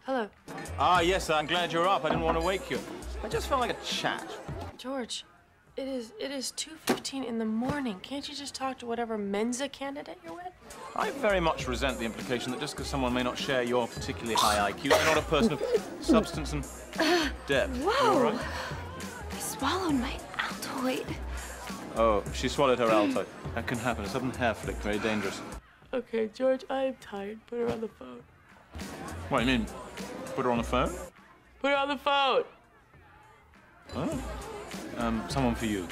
Hello. Ah, yes, I'm glad you're up. I didn't want to wake you. I just felt like a chat. George, it is 2:15 in the morning. Can't you just talk to whatever Mensa candidate you're with? I very much resent the implication that just because someone may not share your particularly high IQ, they're not a person of substance and depth. Whoa! You all right? I swallowed my Altoid. Oh, she swallowed her Altoid. That can happen. A sudden hair flick, very dangerous. Okay, George, I am tired. Put her on the phone. What, you mean, put her on the phone? Put her on the phone! Oh. Someone for you.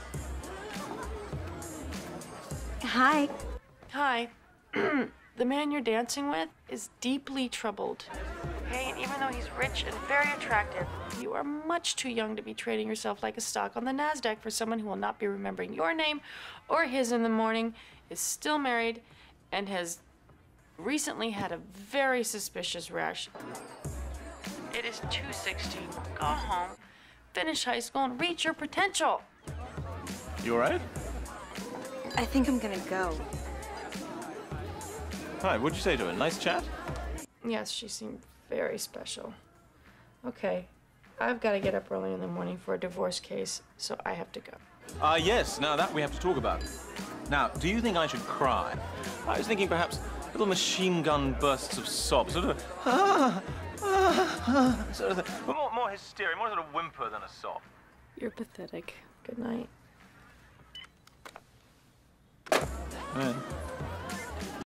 Hi. Hi. The man you're dancing with is deeply troubled. Okay, and even though he's rich and very attractive, you are much too young to be trading yourself like a stock on the NASDAQ for someone who will not be remembering your name or his in the morning, is still married, and has recently had a very suspicious rash. It is 2:16. Go home, finish high school, and reach your potential. You all right? I think I'm gonna go. Hi, what'd you say to her? Nice chat? Yes, she seemed very special. Okay, I've got to get up early in the morning for a divorce case, so I have to go. Yes, now that we have to talk about. Now, do you think I should cry? I was thinking perhaps little machine gun bursts of sobs, sort of sort of more hysteria, more sort of whimper than a sob. You're pathetic. Good night. Right.